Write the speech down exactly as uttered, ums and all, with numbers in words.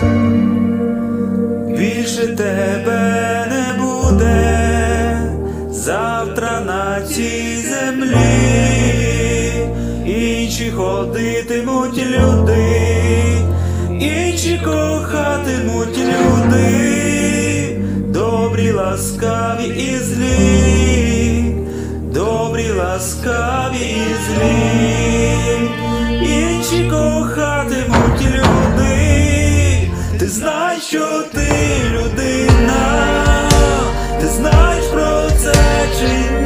Більше тебе не буде завтра на цій землі. Інші ходитимуть люди, інші кохатимуть люди, добрі, ласкаві і злі, добрі, ласкаві і злі, інші кохатимуть люди. Ти знаєш, що ти людина, ти знаєш про це чи ні?